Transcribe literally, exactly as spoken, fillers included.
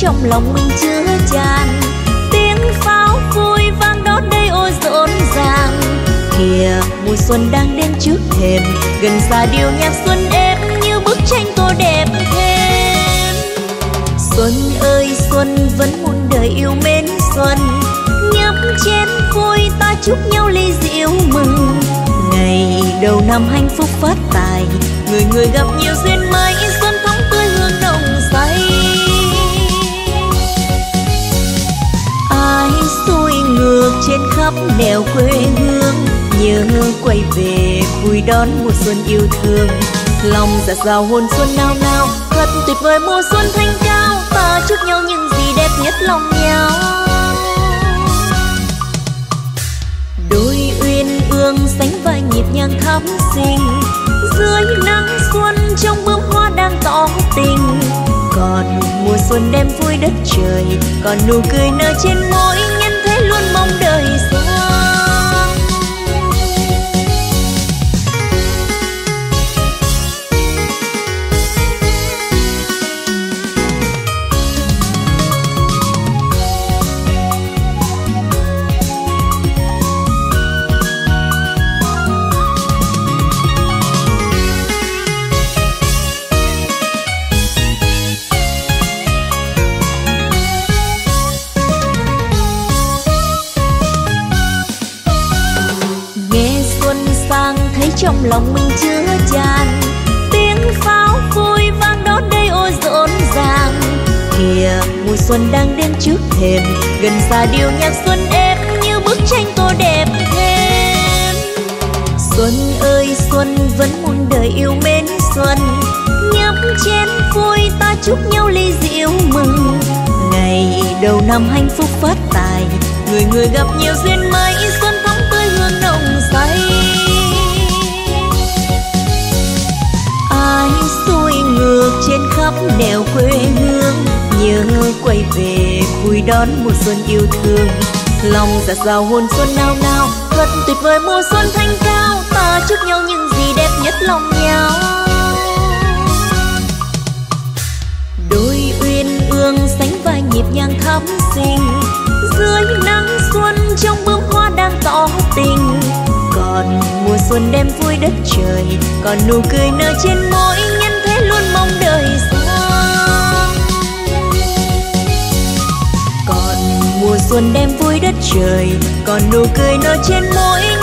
trong lòng mình chứa chan. Tiếng pháo vui vang đó đây ôi rộn ràng. Kìa mùa xuân đang đến trước thềm, gần xa điệu nhạc xuân êm như bức tranh tô đẹp thêm. Xuân ơi xuân vẫn muôn đời yêu mến xuân, nhấp chén vui ta chúc nhau ly rượu mừng. Ngày đầu năm hạnh phúc phát tài, người người gặp nhiều duyên may, xuân thắm tươi hương nồng say. Ai xuôi ngược trên khắp nẻo quê hương, nhớ quay về vui đón mùa xuân yêu thương. Lòng dạ dào hồn xuân nao nao, thật tuyệt vời mùa xuân thanh cao. Ta chúc nhau những gì đẹp nhất lòng nhau. Đôi uyên ương sánh vai nhịp nhàng thắm xinh, dưới nắng xuân trong bướm hoa đang tỏ tình. Còn mùa xuân đem vui đất trời, còn nụ cười nở trên môi, nhân thế luôn mong đời xuân. Trong lòng mình chứa chan, tiếng pháo vui vang đó đây ôi rộn ràng. Kìa mùa xuân đang đến trước thềm, gần xa điệu nhạc xuân êm như bức tranh tô đẹp thêm. Xuân ơi xuân vẫn muôn đời yêu mến xuân, nhấp chén vui ta chúc nhau ly rượu mừng. Ngày đầu năm hạnh phúc phát tài, người người gặp nhiều duyên may, xuân thắm tươi hương nồng say. Ai xuôi ngược trên khắp nẻo quê hương, nhớ quay về vui đón mùa xuân yêu thương. Lòng dạ dào hồn xuân nao nao, thật tuyệt vời mùa xuân thanh cao. Ta chúc nhau những gì đẹp nhất lòng nhau. Đôi uyên ương sánh vai nhịp nhàng thắm xinh, dưới nắng xuân trong bướm hoa đang tỏ tình. Còn mùa xuân đem vui đất trời, còn nụ cười nở trên môi, nhân thế luôn mong đời xuân. Còn mùa xuân đem vui đất trời, còn nụ cười nở trên môi,